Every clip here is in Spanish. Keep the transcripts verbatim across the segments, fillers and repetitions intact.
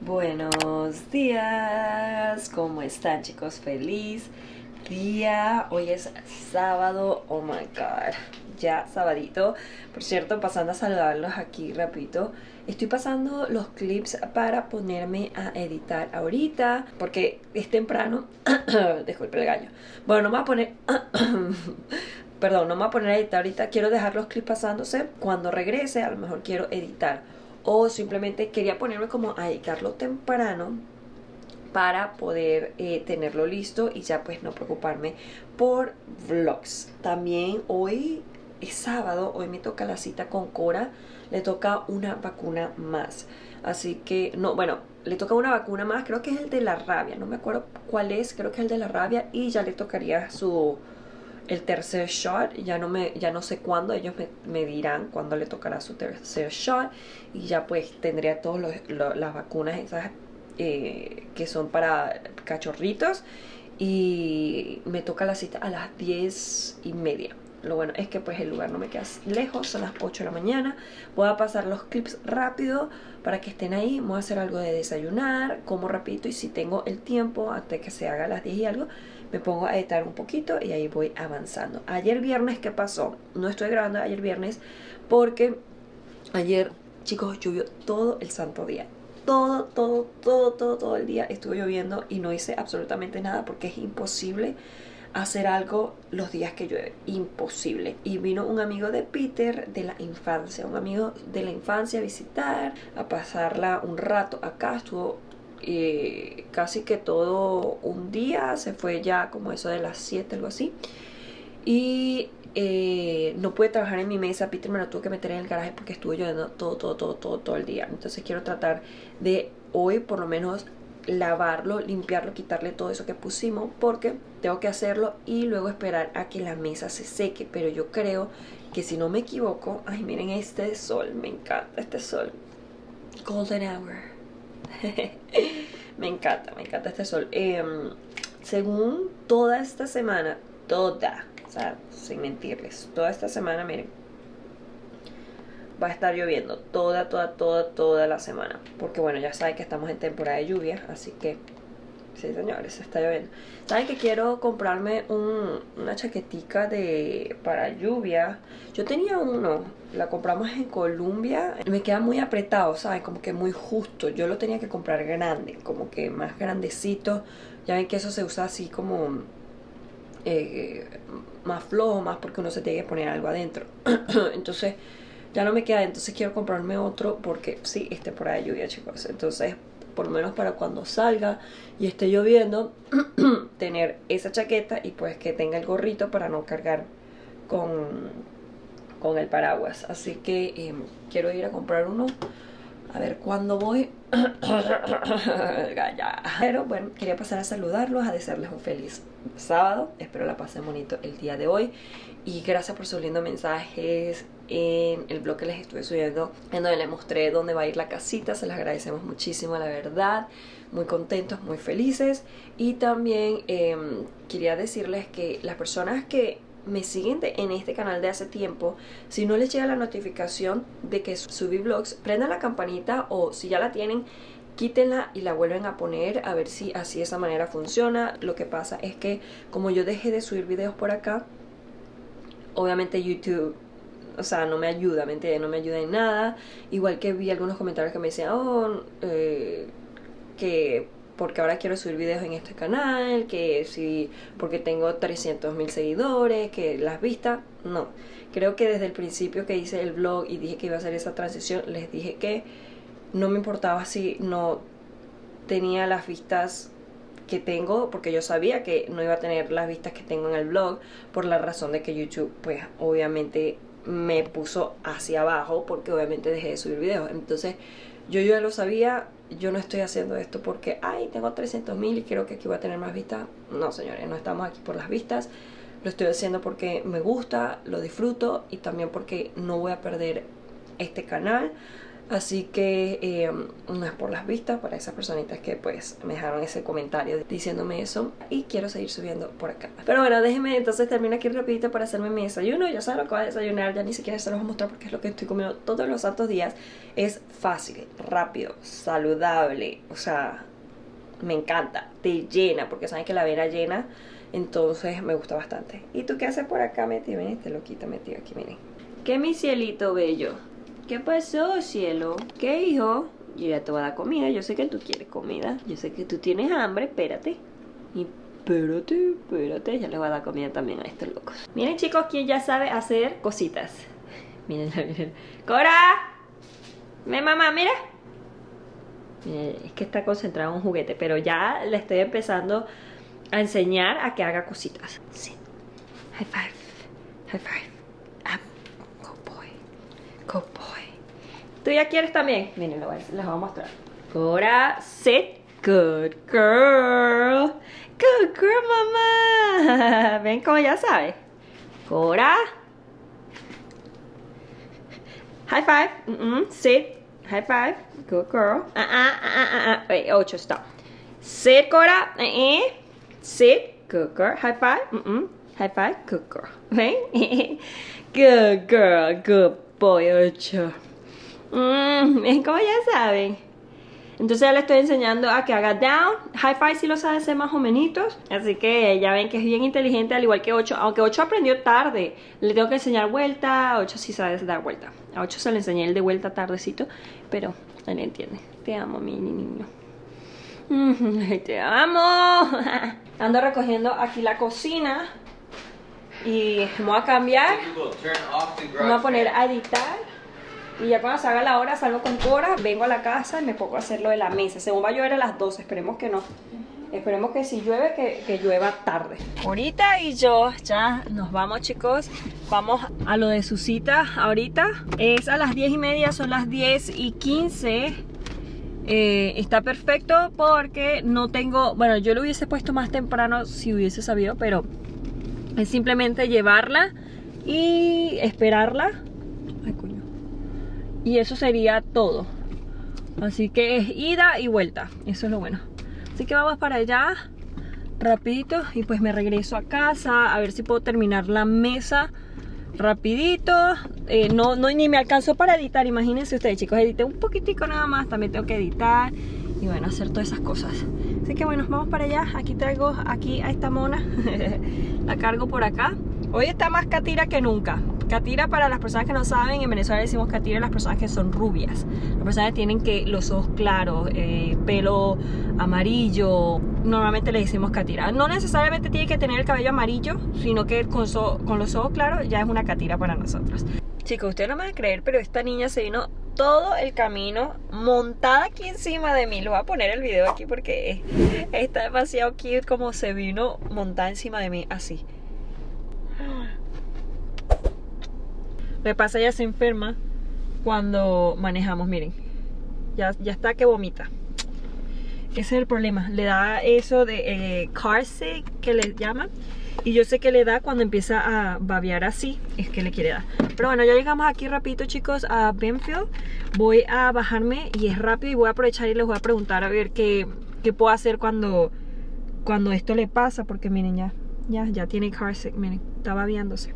Buenos días, ¿cómo están chicos? Feliz día, hoy es sábado, oh my god, ya sabadito. Por cierto, pasando a saludarlos aquí rapidito, estoy pasando los clips para ponerme a editar ahorita, porque es temprano. Disculpe el gallo. Bueno, no me voy a poner... Perdón, no me voy a poner a editar ahorita, quiero dejar los clips pasándose. Cuando regrese a lo mejor quiero editar, o simplemente quería ponerme como a editarlo temprano para poder eh, tenerlo listo y ya pues no preocuparme por vlogs. También hoy es sábado, hoy me toca la cita con Cora, le toca una vacuna más, así que no, bueno, le toca una vacuna más, creo que es el de la rabia, no me acuerdo cuál es, creo que es el de la rabia, y ya le tocaría su el tercer shot. Ya no me ya no sé cuándo, ellos me, me dirán cuándo le tocará su tercer shot, y ya pues tendría todas lo, las vacunas esas eh, que son para cachorritos, y me toca la cita a las diez y media. Lo bueno es que pues el lugar no me queda lejos, son las ocho de la mañana. Voy a pasar los clips rápido para que estén ahí. Voy a hacer algo de desayunar, como rapidito, y si tengo el tiempo hasta que se haga a las diez y algo, me pongo a editar un poquito y ahí voy avanzando. Ayer viernes, ¿qué pasó? No estoy grabando ayer viernes porque ayer, chicos, llovió todo el santo día. Todo, todo, todo, todo, todo el día estuvo lloviendo y no hice absolutamente nada porque es imposible hacer algo los días que llueve, imposible. Y vino un amigo de Peter de la infancia, un amigo de la infancia a visitar, a pasarla un rato acá. Estuvo eh, casi que todo un día, se fue ya como eso de las siete, algo así. Y eh, no pude trabajar en mi mesa. Peter me lo tuvo que meter en el garaje porque estuvo lloviendo todo, todo, todo, todo, todo el día. Entonces quiero tratar de hoy por lo menos lavarlo, limpiarlo, quitarle todo eso que pusimos, porque tengo que hacerlo y luego esperar a que la mesa se seque. Pero yo creo que, si no me equivoco, ay, miren este sol, me encanta este sol, golden hour. Me encanta, me encanta este sol. Eh, según toda esta semana, toda, o sea, sin mentirles, toda esta semana, miren, va a estar lloviendo toda, toda, toda, toda la semana. Porque bueno, ya saben que estamos en temporada de lluvia, así que sí, señores, está lloviendo. Saben que quiero comprarme un, una chaquetica de para lluvia. Yo tenía uno, la compramos en Colombia. Me queda muy apretado, ¿saben? Como que muy justo. Yo lo tenía que comprar grande, como que más grandecito. Ya ven que eso se usa así como eh, más flojo, más porque uno se tiene que poner algo adentro. Entonces ya no me queda, entonces quiero comprarme otro porque sí, es temporada de lluvia, chicos. Entonces, por lo menos para cuando salga y esté lloviendo, tener esa chaqueta y pues que tenga el gorrito para no cargar con, con el paraguas. Así que eh, quiero ir a comprar uno. A ver cuándo voy. Pero bueno, quería pasar a saludarlos, a desearles un feliz sábado. Espero la pasen bonito el día de hoy. Y gracias por sus lindos mensajes en el blog que les estuve subiendo, en donde les mostré dónde va a ir la casita. Se les agradecemos muchísimo, la verdad. Muy contentos, muy felices. Y también eh, quería decirles que las personas que me siguen de, en este canal de hace tiempo, si no les llega la notificación de que subí vlogs, prendan la campanita, o si ya la tienen, quítenla y la vuelven a poner, a ver si así de esa manera funciona. Lo que pasa es que como yo dejé de subir videos por acá, obviamente YouTube, o sea, no me ayuda, ¿me entiendes? No me ayuda en nada. Igual que vi algunos comentarios que me decían, oh, eh, que porque ahora quiero subir videos en este canal, que si porque tengo trescientos mil seguidores, que las vistas, no. Creo que desde el principio que hice el vlog y dije que iba a hacer esa transición, les dije que no me importaba si no tenía las vistas que tengo, porque yo sabía que no iba a tener las vistas que tengo en el blog, por la razón de que YouTube pues obviamente me puso hacia abajo, porque obviamente dejé de subir videos. Entonces yo ya lo sabía. Yo no estoy haciendo esto porque ay, tengo trescientos mil y quiero que aquí voy a tener más vistas. No, señores, no estamos aquí por las vistas. Lo estoy haciendo porque me gusta, lo disfruto, y también porque no voy a perder este canal. Así que eh, no es por las vistas, para esas personitas que pues me dejaron ese comentario diciéndome eso. Y quiero seguir subiendo por acá. Pero bueno, déjenme entonces termino aquí rapidito para hacerme mi desayuno. Ya saben lo que voy a desayunar, ya ni siquiera se los voy a mostrar porque es lo que estoy comiendo todos los santos días. Es fácil, rápido, saludable, o sea, me encanta, te llena, porque saben que la avena llena. Entonces me gusta bastante. ¿Y tú qué haces por acá metido? Miren, este loquito metido aquí, miren. ¿Qué mi cielito bello? ¿Qué pasó, cielo? ¿Qué, hijo? Yo ya te voy a dar comida. Yo sé que tú quieres comida. Yo sé que tú tienes hambre. Espérate. Y espérate, espérate. Ya les voy a dar comida también a estos locos. Miren, chicos, ¿quién ya sabe hacer cositas? Miren, miren. ¡Cora! ¡Ven, mamá, mira! Miren, es que está concentrado en un juguete. Pero ya le estoy empezando a enseñar a que haga cositas. Sí. High five. High five. Um, good boy. Good boy. ¿Tú ya quieres también? Miren, les voy, les voy a mostrar. Cora, sit. Good girl. Good girl, mamá. Ven como ya sabes. Cora. High five. Mm -mm. Sit. High five. Good girl. Ah, ah, ah, ah, ah. Wait, ocho, stop. Sit, Cora. Uh -uh. Sit. Good girl. High five. Mm -mm. High five. Good girl. ¿Ven? Good girl. Good boy, ocho. Mmm, como ya saben. Entonces ya le estoy enseñando a que haga down. High five sí lo sabe hacer más o menos. Así que ya ven que es bien inteligente, al igual que ocho. Aunque ocho aprendió tarde. Le tengo que enseñar vuelta. ocho sí sabe dar vuelta. A ocho se le enseñé el de vuelta tardecito. Pero él entiende. Te amo, mi niño. Te amo. Ando recogiendo aquí la cocina. Y me voy a cambiar. Me voy a poner a editar. Y ya cuando se haga la hora salgo con Cora, vengo a la casa y me pongo a hacer lo de la mesa. Según va a llover a las doce, esperemos que no. Esperemos que si llueve, que, que llueva tarde. Ahorita y yo ya nos vamos, chicos. Vamos a lo de su cita ahorita. Es a las diez y media, son las diez y quince. Eh, está perfecto porque no tengo... Bueno, yo lo hubiese puesto más temprano si hubiese sabido, pero es simplemente llevarla y esperarla. Ay, coño. Y eso sería todo. Así que es ida y vuelta. Eso es lo bueno. Así que vamos para allá rapidito. Y pues me regreso a casa. A ver si puedo terminar la mesa rapidito. eh, no, no, ni me alcanzó para editar. Imagínense ustedes, chicos. Edité un poquitico nada más. También tengo que editar. Y bueno, hacer todas esas cosas. Así que bueno, vamos para allá. Aquí traigo aquí a esta mona. La cargo por acá. Hoy está más catira que nunca. Catira, para las personas que no saben, en Venezuela decimos catira a las personas que son rubias. Las personas que tienen que los ojos claros, eh, pelo amarillo. Normalmente le decimos catira. No necesariamente tiene que tener el cabello amarillo, sino que con, so, con los ojos claros ya es una catira para nosotros. Chicos, ustedes no me van a creer, pero esta niña se vino todo el camino montada aquí encima de mí. Les voy a poner el video aquí porque está demasiado cute como se vino montada encima de mí, así. Me pasa, ella se enferma cuando manejamos, miren. Ya, ya está que vomita. Ese es el problema. Le da eso de eh, car sick, que le llaman. Y yo sé que le da cuando empieza a babear así. Es que le quiere dar. Pero bueno, ya llegamos aquí rapidito, chicos, a Benfield. Voy a bajarme y es rápido. Y voy a aprovechar y les voy a preguntar a ver qué, qué puedo hacer cuando, cuando esto le pasa. Porque miren, ya, ya, ya tiene car sick. Miren, está babeándose.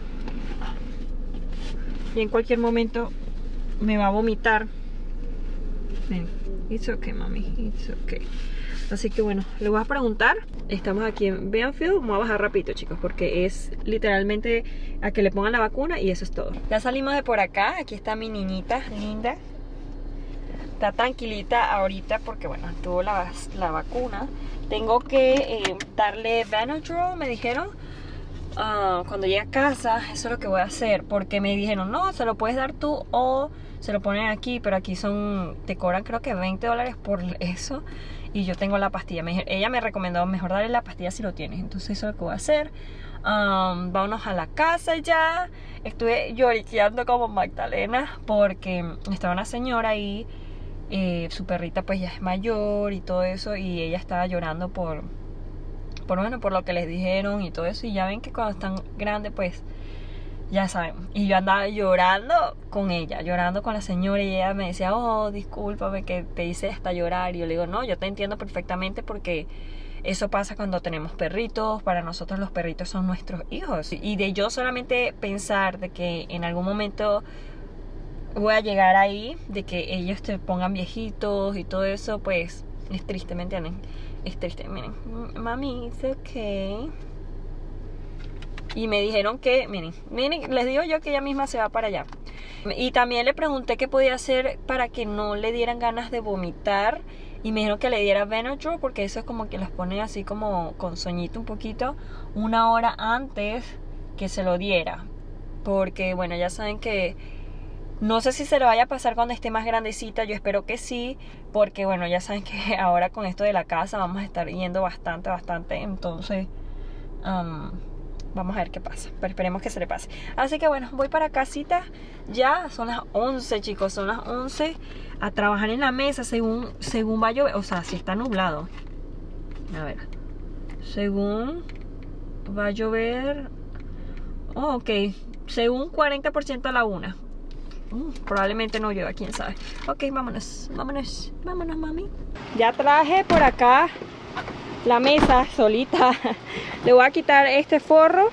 Y en cualquier momento me va a vomitar. Ven, it's okay, mami, it's okay. Así que bueno, le voy a preguntar. Estamos aquí en Benfield. Vamos a bajar rapidito, chicos, porque es literalmente a que le pongan la vacuna y eso es todo. Ya salimos de por acá. Aquí está mi niñita linda. Está tranquilita ahorita porque bueno, tuvo la, la vacuna. Tengo que eh, darle Benadryl, me dijeron. Uh, cuando llegue a casa, eso es lo que voy a hacer. Porque me dijeron, no, se lo puedes dar tú o se lo ponen aquí. Pero aquí son, te cobran creo que veinte dólares por eso. Y yo tengo la pastilla. Me, ella me recomendó mejor darle la pastilla si lo tienes. Entonces eso es lo que voy a hacer. um, Vámonos a la casa ya. Estuve lloriqueando como Magdalena porque estaba una señora ahí, eh, su perrita pues ya es mayor y todo eso. Y ella estaba llorando por por bueno, por lo que les dijeron y todo eso. Y ya ven que cuando están grandes pues ya saben. Y yo andaba llorando con ella, llorando con la señora, y ella me decía, oh, discúlpame que te hice hasta llorar. Y yo le digo, no, yo te entiendo perfectamente, porque eso pasa cuando tenemos perritos. Para nosotros los perritos son nuestros hijos. Y de yo solamente pensar de que en algún momento voy a llegar ahí, de que ellos te pongan viejitos y todo eso, pues es triste, ¿me entienden? Es triste. Miren, mami, it's okay. Y me dijeron que, miren, miren, les digo yo que ella misma se va para allá. Y también le pregunté qué podía hacer para que no le dieran ganas de vomitar. Y me dijeron que le diera Benadryl, porque eso es como que los pone así como con sueñito un poquito, una hora antes que se lo diera. Porque, bueno, ya saben que no sé si se lo vaya a pasar cuando esté más grandecita. Yo espero que sí, porque, bueno, ya saben que ahora con esto de la casa vamos a estar yendo bastante, bastante. Entonces, um, vamos a ver qué pasa, pero esperemos que se le pase. Así que bueno, voy para casita. Ya son las once, chicos, son las once. A trabajar en la mesa según, según va a llover. O sea, si está nublado. A ver. Según va a llover. Oh, ok. Según cuarenta por ciento a la una. Uh, probablemente no llueva, quién sabe. Ok, vámonos, vámonos, vámonos, mami. Ya traje por acá la mesa solita. Le voy a quitar este forro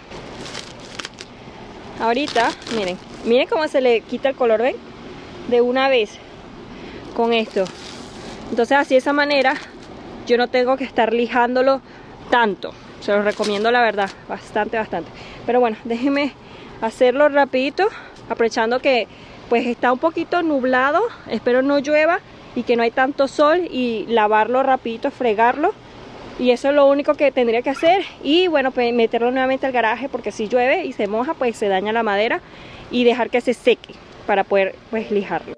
ahorita. Miren, miren cómo se le quita el color, ¿ven? De una vez con esto. Entonces así de esa manera yo no tengo que estar lijándolo tanto. Se los recomiendo, la verdad, bastante, bastante. Pero bueno, déjenme hacerlo rapidito, aprovechando que pues está un poquito nublado. Espero no llueva y que no hay tanto sol, y lavarlo rapidito, fregarlo. Y eso es lo único que tendría que hacer. Y bueno, pues meterlo nuevamente al garaje, porque si llueve y se moja, pues se daña la madera, y dejar que se seque para poder pues lijarlo.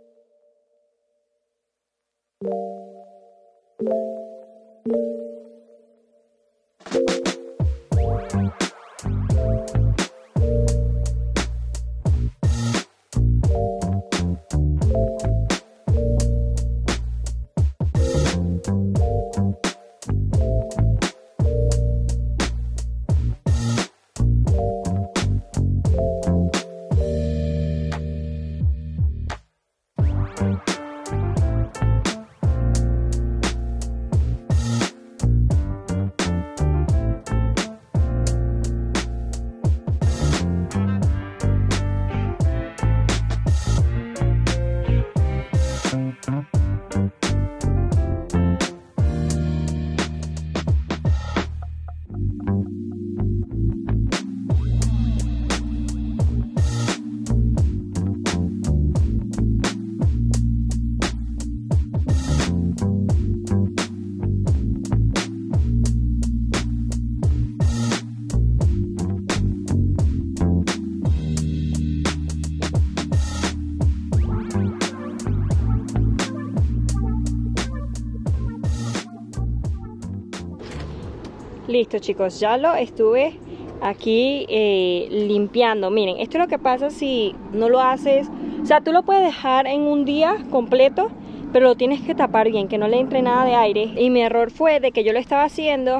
Listo, chicos, ya lo estuve aquí eh, limpiando. Miren, esto es lo que pasa si no lo haces. O sea, tú lo puedes dejar en un día completo, pero lo tienes que tapar bien, que no le entre nada de aire. Y mi error fue de que yo lo estaba haciendo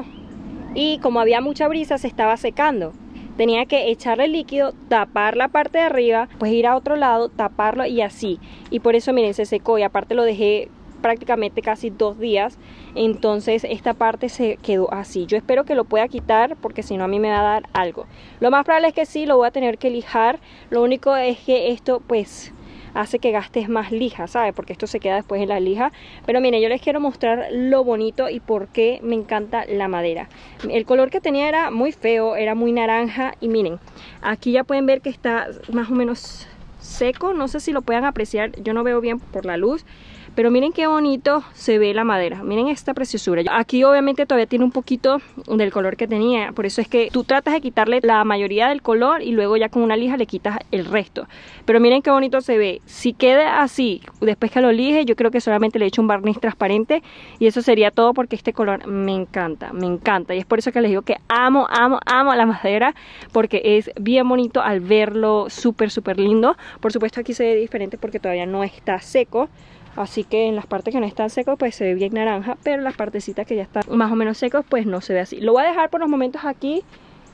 y como había mucha brisa se estaba secando. Tenía que echarle líquido, tapar la parte de arriba, pues ir a otro lado, taparlo y así. Y por eso, miren, se secó, y aparte lo dejé prácticamente casi dos días. Entonces esta parte se quedó así. Yo espero que lo pueda quitar, porque si no a mí me va a dar algo. Lo más probable es que sí, lo voy a tener que lijar. Lo único es que esto pues hace que gastes más lija, ¿sabes? Porque esto se queda después en la lija. Pero miren, yo les quiero mostrar lo bonito y por qué me encanta la madera. El color que tenía era muy feo, era muy naranja. Y miren, aquí ya pueden ver que está más o menos seco. No sé si lo puedan apreciar, yo no veo bien por la luz. Pero miren qué bonito se ve la madera. Miren esta preciosura. Aquí obviamente todavía tiene un poquito del color que tenía. Por eso es que tú tratas de quitarle la mayoría del color y luego ya con una lija le quitas el resto. Pero miren qué bonito se ve. Si queda así, después que lo lije, yo creo que solamente le echo un barniz transparente. Y eso sería todo, porque este color me encanta, me encanta. Y es por eso que les digo que amo, amo, amo la madera. Porque es bien bonito al verlo, súper, súper lindo. Por supuesto aquí se ve diferente porque todavía no está seco. Así que en las partes que no están secos pues se ve bien naranja, pero las partecitas que ya están más o menos secos pues no se ve así. Lo voy a dejar por los momentos aquí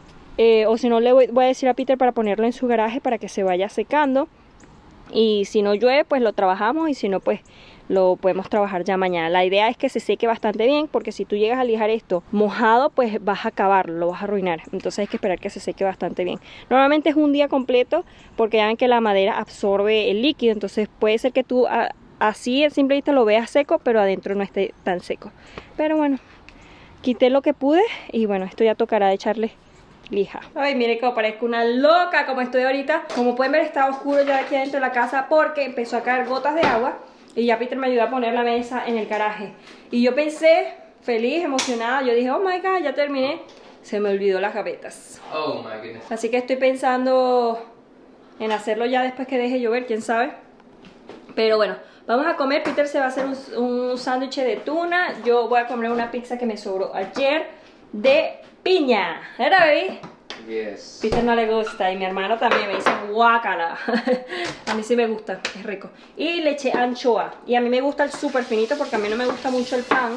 eh, o si no le voy, voy a decir a Peter para ponerlo en su garaje para que se vaya secando. Y si no llueve, pues lo trabajamos, y si no, pues lo podemos trabajar ya mañana. La idea es que se seque bastante bien, porque si tú llegas a lijar esto mojado, pues vas a acabarlo, lo vas a arruinar. Entonces hay que esperar que se seque bastante bien. Normalmente es un día completo, porque ya ven que la madera absorbe el líquido, entonces puede ser que tú a, así en simple vista lo veas seco, pero adentro no esté tan seco. Pero bueno, quité lo que pude y bueno, esto ya tocará de echarle lija. Ay, miren cómo parezco una loca como estoy ahorita. Como pueden ver, está oscuro ya aquí adentro de la casa porque empezó a caer gotas de agua y ya Peter me ayudó a poner la mesa en el garaje. Y yo pensé, feliz, emocionada, yo dije, oh my god, ya terminé. Se me olvidó las gavetas. Oh my goodness. Así que estoy pensando en hacerlo ya después que deje llover, quién sabe. Pero bueno, vamos a comer. Peter se va a hacer un, un sándwich de tuna. Yo voy a comer una pizza que me sobró ayer de piña. ¿Verdad, baby? Yes. Peter no le gusta y mi hermano también me dice guácala. A mí sí me gusta, es rico. Y le eché anchoa. Y a mí me gusta el súper finito porque a mí no me gusta mucho el pan.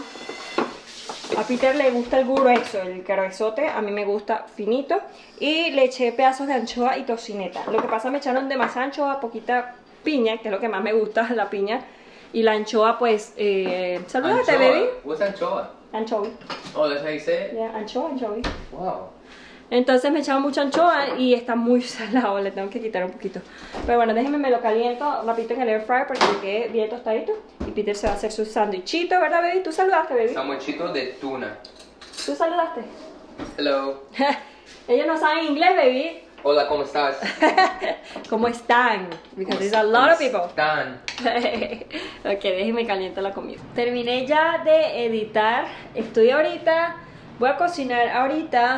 A Peter le gusta el grueso, el gruesote, a mí me gusta finito. Y le eché pedazos de anchoa y tocineta. Lo que pasa, me echaron demasiada anchoa, poquita piña, que es lo que más me gusta, la piña. Y la anchoa, pues, eh, saludate, Anchoa. baby. What's anchoa? Anchovy. Oh, that's how you say it? Yeah, anchoa, anchovy. Wow. Entonces me echaron mucha anchoa y está muy salado, le tengo que quitar un poquito. Pero bueno, déjenme, me lo caliento rapidito en el air fryer para que quede bien tostadito. Y Peter se va a hacer su sándwichito, ¿verdad, baby? ¿Tú saludaste, baby? Sandwichito de tuna. ¿Tú saludaste? Hello. Ellos no saben inglés, baby. Hola, ¿cómo estás? ¿Cómo están? Because there's a lot of people. Están. Ok, déjenme caliento la comida. Terminé ya de editar. Estoy ahorita, voy a cocinar ahorita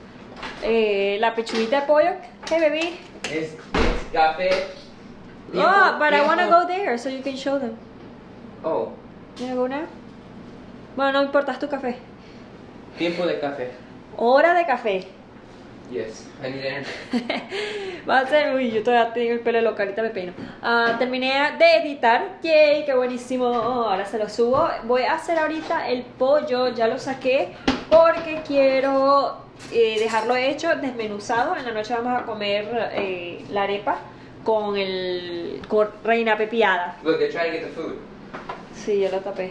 eh, la pechuguita de pollo. Hey, baby. Es, es café. Oh, but I Tiempo- want to go there so you can show them. Oh, You wanna go now? Bueno, no importa, es tu café. tiempo de café. Hora de café. Yes, I need energy. Va a ser, uy, yo todavía tengo el pelo loco, ahorita me peino. Ah, terminé de editar, yay, qué buenísimo. Oh, ahora se lo subo. Voy a hacer ahorita el pollo, ya lo saqué porque quiero eh, dejarlo hecho, desmenuzado. En la noche vamos a comer eh, la arepa con el con reina pepiada. Look, they're trying to get the food. Sí, yo lo tapé.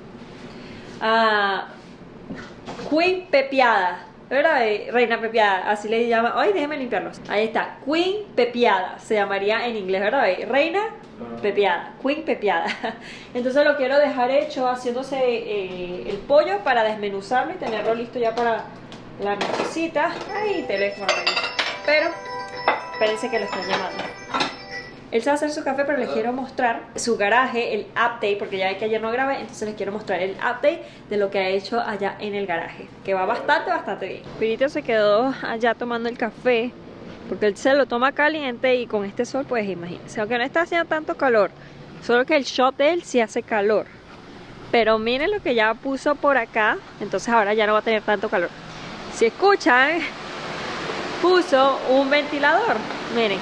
Ah, Queen pepiada. ¿Verdad? Eh, Reina pepiada, así le llama. Ay, déjeme limpiarlos. Ahí está, Queen pepiada. Se llamaría en inglés, ¿verdad? Eh, Reina pepiada, Queen pepiada. Entonces lo quiero dejar hecho haciéndose eh, el pollo para desmenuzarlo y tenerlo listo ya para la nochecita. Ay, teléfono. Pero, espérense que lo están llamando. Él se va a hacer su café, pero les quiero mostrar su garaje, el update, porque ya ve que ayer no grabé, entonces les quiero mostrar el update de lo que ha hecho allá en el garaje, que va bastante, bastante bien. Pirito se quedó allá tomando el café, porque él se lo toma caliente y con este sol, pues imagínense, aunque no está haciendo tanto calor, solo que el shop de él sí hace calor. Pero miren lo que ya puso por acá, entonces ahora ya no va a tener tanto calor. Si escuchan, puso un ventilador, miren.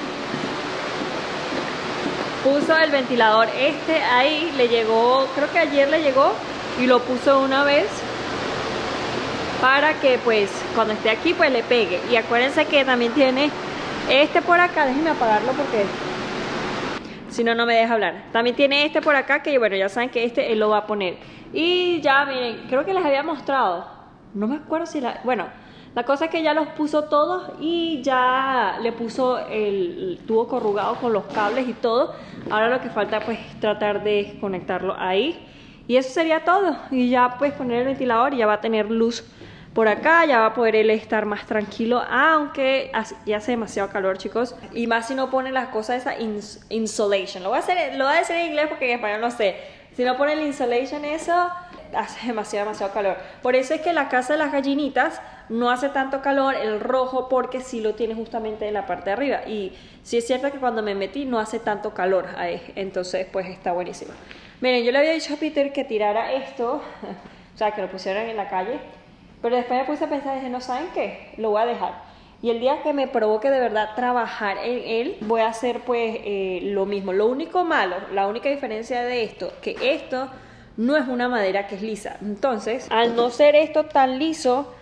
Puso el ventilador este ahí, le llegó, creo que ayer le llegó y lo puso una vez para que pues cuando esté aquí pues le pegue. Y acuérdense que también tiene este por acá, déjenme apagarlo porque si no no me deja hablar. También tiene este por acá que bueno, ya saben que este él lo va a poner. Y ya miren, creo que les había mostrado, no me acuerdo si la, bueno, la cosa es que ya los puso todos y ya le puso el, el tubo corrugado con los cables y todo. Ahora lo que falta pues tratar de conectarlo ahí. Y eso sería todo. Y ya pues poner el ventilador y ya va a tener luz por acá. Ya va a poder él estar más tranquilo. Aunque ya hace demasiado calor, chicos. Y más si no pone las cosas esa ins insulation. Lo voy a hacer, lo voy a decir en inglés porque en español no sé. Si no pone el insulation eso, hace demasiado, demasiado calor. Por eso es que la casa de las gallinitas no hace tanto calor, el rojo, porque sí lo tiene justamente en la parte de arriba. Y sí es cierto que cuando me metí no hace tanto calor ahí. Entonces pues está buenísimo. Miren, yo le había dicho a Peter que tirara esto, o sea, que lo pusieran en la calle. Pero después me puse a pensar y dije, no, ¿saben qué? Lo voy a dejar. Y el día que me provoque de verdad trabajar en él, voy a hacer pues eh, lo mismo. Lo único malo, la única diferencia de esto, que esto no es una madera que es lisa. Entonces, al no ser esto tan liso,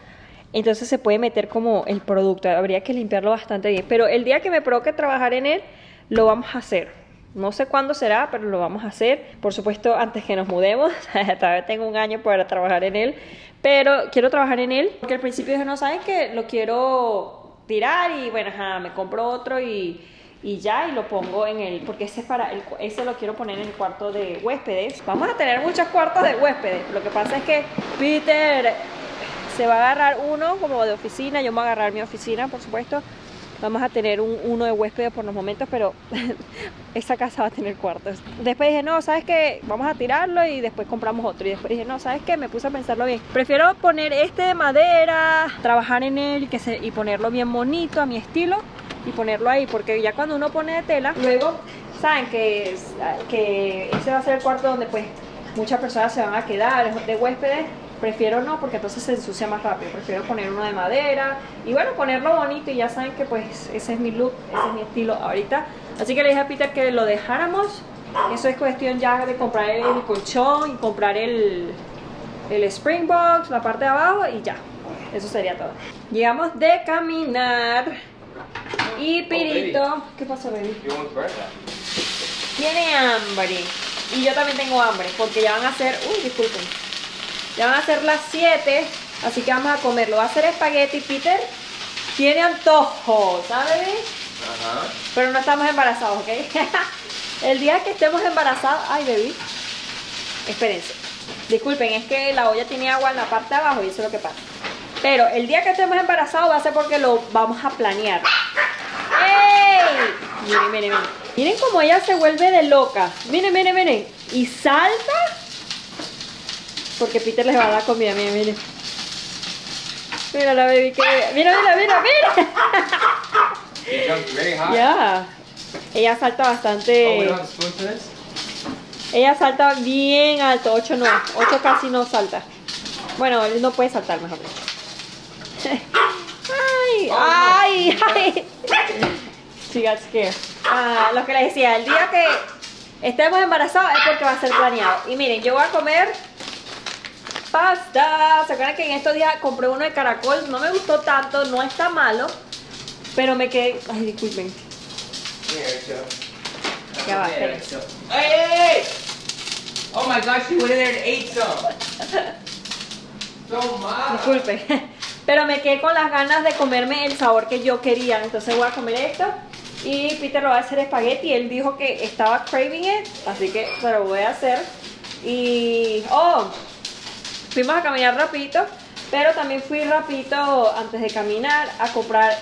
entonces se puede meter como el producto. Habría que limpiarlo bastante bien, pero el día que me provoque trabajar en él, lo vamos a hacer. No sé cuándo será, pero lo vamos a hacer. Por supuesto, antes que nos mudemos. Todavía tengo un año para trabajar en él. Pero quiero trabajar en él. Porque al principio dije, no, ¿saben qué? Lo quiero tirar y bueno, ajá, me compro otro y, y ya. Y lo pongo en el... Porque ese, es para el, ese lo quiero poner en el cuarto de huéspedes. Vamos a tener muchos cuartos de huéspedes. Lo que pasa es que Peter se va a agarrar uno como de oficina. Yo me voy a agarrar mi oficina, por supuesto. Vamos a tener un, uno de huéspedes por los momentos, pero esa casa va a tener cuartos. Después dije, no, ¿sabes qué? Vamos a tirarlo y después compramos otro. Y después dije, no, ¿sabes qué? Me puse a pensarlo bien. Prefiero poner este de madera, trabajar en él y, que se, y ponerlo bien bonito a mi estilo y ponerlo ahí. Porque ya cuando uno pone de tela, luego saben que, que ese va a ser el cuarto donde pues muchas personas se van a quedar de huéspedes. Prefiero no, porque entonces se ensucia más rápido. Prefiero poner uno de madera y bueno, ponerlo bonito. Y ya saben que pues ese es mi look, ese es mi estilo ahorita. Así que le dije a Peter que lo dejáramos. Eso es cuestión ya de comprar el colchón y comprar el, el spring box, la parte de abajo y ya. Eso sería todo. Llegamos de caminar y Pirito... Oh, ¿qué pasó, baby? You want bread? Tiene hambre. Y yo también tengo hambre porque ya van a ser... Uy, disculpen. Ya van a ser las siete, así que vamos a comerlo. Va a ser espagueti. Peter tiene antojo, ¿sabes? Ajá. Pero no estamos embarazados, ¿ok? El día que estemos embarazados... Ay, baby. Espérense. Disculpen, es que la olla tiene agua en la parte de abajo y eso es lo que pasa. Pero el día que estemos embarazados va a ser porque lo vamos a planear. ¡Ey! Miren, miren, miren. Miren cómo ella se vuelve de loca. Miren, miren, miren. Y salta... Porque Peter les va a dar comida, miren, miren. Mira la baby que... Mira, mira, mira, mira. It jumps very high. Ya. Yeah. Ella salta bastante... Oh, we don't have a spoon for this? Ella salta bien alto. ocho no. ocho casi no salta. Bueno, él no puede saltar, mejor dicho. Ay, Oh, ay, no. ay. She got scared. Ah, lo que les decía, el día que estemos embarazados es porque va a ser planeado. Y miren, yo voy a comer... pasta. ¿Se acuerdan que en estos días compré uno de caracol? No me gustó tanto, no está malo, pero me quedé... Ay, disculpen. Here, Joe. Ya va, There, espera. Joe. Hey, hey, hey! Oh my gosh, she went in there and ate some. So mad. Disculpen. Pero me quedé con las ganas de comerme el sabor que yo quería. Entonces voy a comer esto. Y Peter lo va a hacer espagueti. Él dijo que estaba craving it, así que se lo voy a hacer. Y... ¡oh! Fuimos a caminar rapidito, pero también fui rapidito antes de caminar a comprar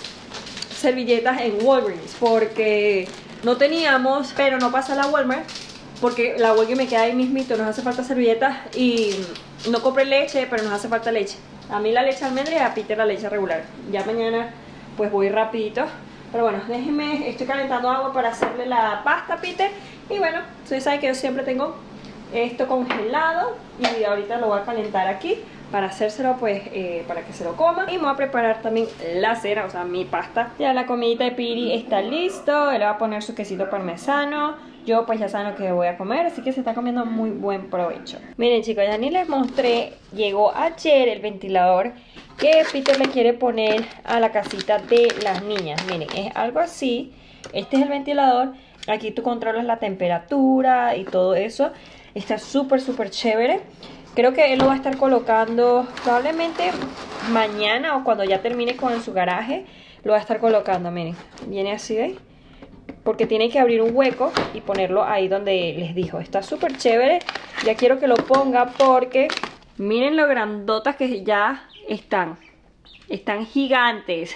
servilletas en Walgreens porque no teníamos, pero no pasa la Walmart porque la Walgreens me queda ahí mismito, nos hace falta servilletas y no compré leche, pero nos hace falta leche. A mí la leche almendra y a Peter la leche regular. Ya mañana pues voy rapidito, pero bueno, déjenme, estoy calentando agua para hacerle la pasta a Peter y bueno, ustedes saben que yo siempre tengo esto congelado y ahorita lo voy a calentar aquí para hacérselo pues eh, para que se lo coma y me voy a preparar también la cena, o sea mi pasta. Ya la comidita de Piri está listo, él le va a poner su quesito parmesano, yo pues ya saben lo que voy a comer, así que se está comiendo muy buen provecho. Miren chicos, ya ni les mostré, llegó ayer el ventilador que Peter le quiere poner a la casita de las niñas. Miren, es algo así, este es el ventilador, aquí tú controlas la temperatura y todo eso. Está súper, súper chévere. Creo que él lo va a estar colocando probablemente mañana o cuando ya termine con su garaje. Lo va a estar colocando, miren. Viene así, ¿veis? Porque tiene que abrir un hueco y ponerlo ahí donde les dijo. Está súper chévere. Ya quiero que lo ponga porque miren lo grandotas que ya están. Están gigantes.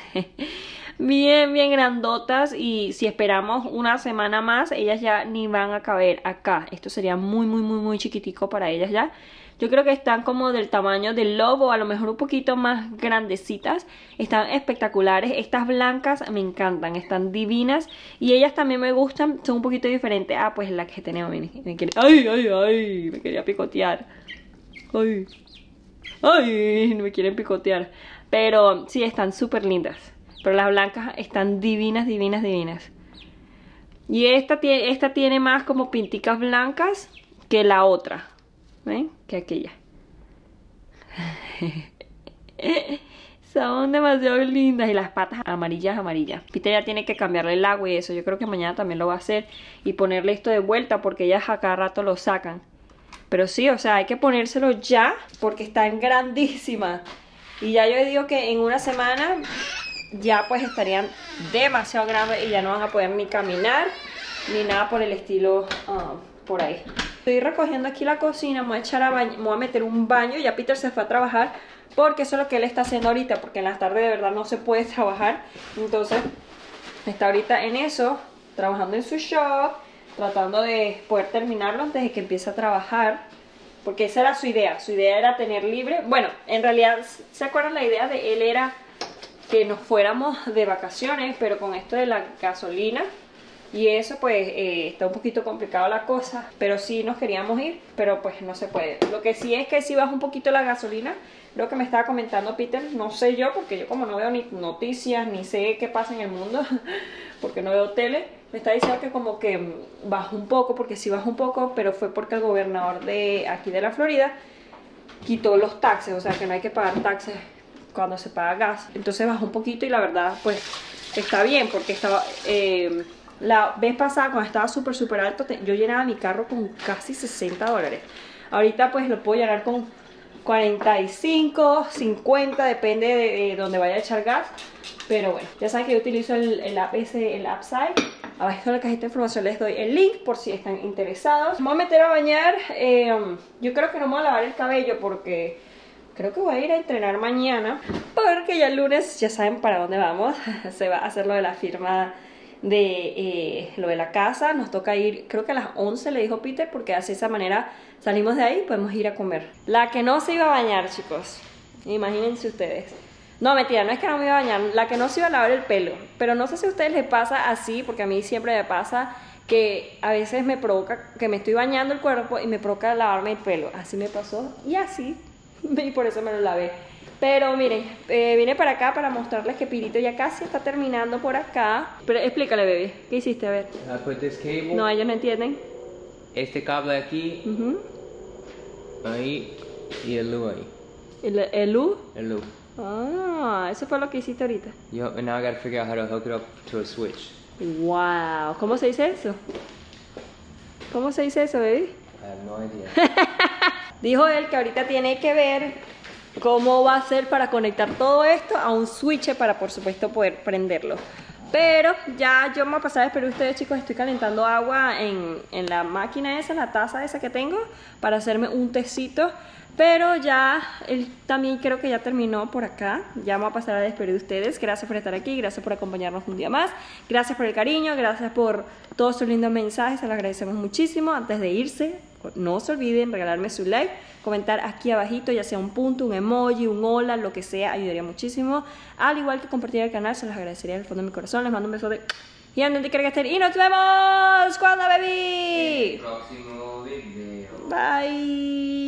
Bien, bien grandotas y si esperamos una semana más, ellas ya ni van a caber acá. Esto sería muy, muy, muy, muy chiquitico para ellas ya. Yo creo que están como del tamaño del lobo, a lo mejor un poquito más grandecitas. Están espectaculares. Estas blancas me encantan, están divinas. Y ellas también me gustan, son un poquito diferentes. Ah, pues la que tenemos, miren. Me quiere... ¡Ay, ay, ay! Me quería picotear. ¡Ay! ¡Ay! Me quieren picotear. Pero sí, están súper lindas. Pero las blancas están divinas, divinas, divinas. Y esta tiene, esta tiene más como pinticas blancas que la otra. ¿Ven? Que aquella. Son demasiado lindas y las patas amarillas, amarillas. Peter ya tiene que cambiarle el agua y eso. Yo creo que mañana también lo va a hacer y ponerle esto de vuelta porque ellas a cada rato lo sacan. Pero sí, o sea, hay que ponérselo ya porque están grandísimas. Y ya yo digo que en una semana ya pues estarían demasiado grandes y ya no van a poder ni caminar ni nada por el estilo uh, por ahí. Estoy recogiendo aquí la cocina, me voy a echar a baño, me voy a meter un baño. Ya Peter se fue a trabajar porque eso es lo que él está haciendo ahorita, porque en las tardes de verdad no se puede trabajar. Entonces está ahorita en eso, trabajando en su shop, tratando de poder terminarlo antes de que empiece a trabajar, porque esa era su idea. Su idea era tener libre. Bueno, en realidad, ¿se acuerdan? La idea de él era que nos fuéramos de vacaciones, pero con esto de la gasolina y eso pues eh, está un poquito complicado la cosa, pero sí nos queríamos ir, pero pues no se puede. Lo que sí es que si baja un poquito la gasolina, lo que me estaba comentando Peter, no sé yo, porque yo como no veo ni noticias, ni sé qué pasa en el mundo, porque no veo tele, me está diciendo que como que bajó un poco, porque sí bajó un poco, pero fue porque el gobernador de aquí de la Florida quitó los taxes, o sea que no hay que pagar taxes cuando se paga gas. Entonces bajó un poquito y la verdad pues está bien, porque estaba... Eh, la vez pasada cuando estaba súper súper alto, te, yo llenaba mi carro con casi sesenta dólares. Ahorita pues lo puedo llenar con cuarenta y cinco, cincuenta, depende de, de donde vaya a echar gas. Pero bueno, ya saben que yo utilizo el, el app ese, el AppSide. Abajo en la cajita de información les doy el link por si están interesados. Me voy a meter a bañar. Eh, yo creo que no me voy a lavar el cabello porque creo que voy a ir a entrenar mañana. Porque ya el lunes ya saben para dónde vamos. Se va a hacer lo de la firma de eh, lo de la casa. Nos toca ir, creo que a las once le dijo Peter, porque así de esa manera salimos de ahí y podemos ir a comer. La que no se iba a bañar, chicos, imagínense ustedes. No, mentira, no es que no me iba a bañar, la que no se iba a lavar el pelo. Pero no sé si a ustedes les pasa así, porque a mí siempre me pasa que a veces me provoca que me estoy bañando el cuerpo y me provoca lavarme el pelo. Así me pasó y así, y por eso me lo lavé. Pero miren, eh, vine para acá para mostrarles que Pirito ya casi está terminando por acá. Pero explícale, bebé, ¿qué hiciste? A ver. I put this cable. No, ellos no entienden. Este cable aquí, Uh-huh. ahí y el luz ahí. ¿El, el U? El luz. Ah, eso fue lo que hiciste ahorita. Yo, and now I gotta figure out how to hook it up to a switch. Wow, ¿cómo se dice eso? ¿Cómo se dice eso, baby? I have no idea. Dijo él que ahorita tiene que ver cómo va a ser para conectar todo esto a un switch para, por supuesto, poder prenderlo. Pero ya yo me voy a pasar a despedir de ustedes, chicos. Estoy calentando agua en, en la máquina esa, en la taza esa que tengo, para hacerme un tecito. Pero ya, él también creo que ya terminó por acá. Ya me voy a pasar a despedir de ustedes. Gracias por estar aquí, gracias por acompañarnos un día más. Gracias por el cariño, gracias por todos sus lindos mensajes. Se los agradecemos muchísimo. Antes de irse, no se olviden regalarme su like, comentar aquí abajito, ya sea un punto, un emoji, un hola, lo que sea, ayudaría muchísimo. Al igual que compartir el canal, se los agradecería del fondo de mi corazón. Les mando un beso de... y donde quiera que estén. Y nos vemos cuando, baby. Próximo video. Bye.